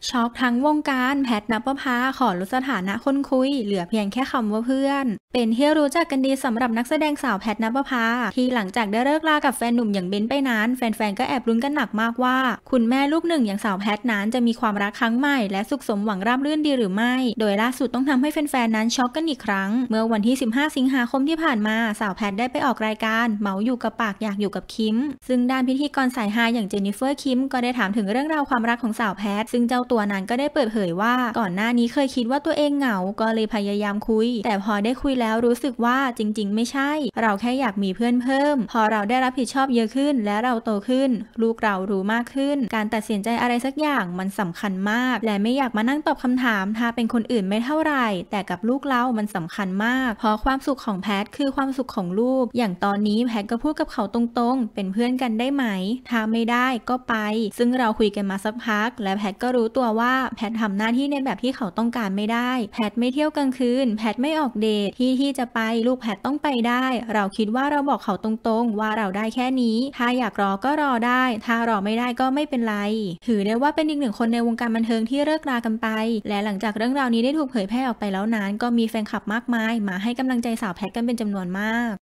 ช็อกทั้งวงการแพทณปภาขอลดสถานะคนคุยเหลือเพียงแค่คำว่าเพื่อนเป็นที่รู้จักกันดีสำหรับนักแสดงสาวแพทณปภาที่หลังจากได้เลิกลากับแฟนหนุ่มอย่างเบนไปนั้นแฟนๆก็แอบลุ้นกันหนักมากว่าคุณแม่ลูกหนึ่งอย่างสาวแพทนั้นจะมีความรักครั้งใหม่และสุขสมหวังราบรื่นดีหรือไม่โดยล่าสุดต้องทำให้แฟนๆนั้นช็อกกันอีกครั้งเมื่อวันที่15สิงหาคมที่ผ่านมาสาวแพทได้ไปออกรายการเมาอยู่กับปากอยากอยู่กับคิมซึ่งด้านพิธีกรสายฮาอย่างเจนนิเฟอร์คิมก็ได้ถามถึงเรื่องราวความรักของสาวแพทซึ่งเจ้าตัวนั้นก็ได้เปิดเผยว่าก่อนหน้านี้เคยคิดว่าตัวเองเหงาก็เลยพยายามคุยแต่พอได้คุยแล้วรู้สึกว่าจริงๆไม่ใช่เราแค่อยากมีเพื่อนเพิ่มพอเราได้รับผิดชอบเยอะขึ้นและเราโตขึ้นลูกเรารู้มากขึ้นการตัดสินใจอะไรสักอย่างมันสำคัญมากและไม่อยากมานั่งตอบคำถามถ้าเป็นคนอื่นไม่เท่าไหร่แต่กับลูกเรามันสำคัญมากเพราะความสุขของแพทคือความสุขของลูกอย่างตอนนี้แพทก็พูดกับเขาตรงๆเป็นเพื่อนกันได้ไหมถ้าไม่ได้ก็ไปซึ่งเราคุยกันมาสักพักและแพทก็รู้ตัวว่าแพททำหน้าที่ในแบบที่เขาต้องการไม่ได้แพทไม่เที่ยวกลางคืนแพทไม่ออกเดทที่จะไปลูกแพทต้องไปได้เราคิดว่าเราบอกเขาตรงๆว่าเราได้แค่นี้ถ้าอยากรอก็รอได้ถ้ารอไม่ได้ก็ไม่เป็นไรถือได้ว่าเป็นอีกหนึ่งคนในวงการบันเทิงที่เลิกรากันไปและหลังจากเรื่องราวนี้ได้ถูกเผยแพร่ออกไปแล้วนั้นก็มีแฟนคลับมากมายมาให้กำลังใจสาวแพทกันเป็นจำนวนมาก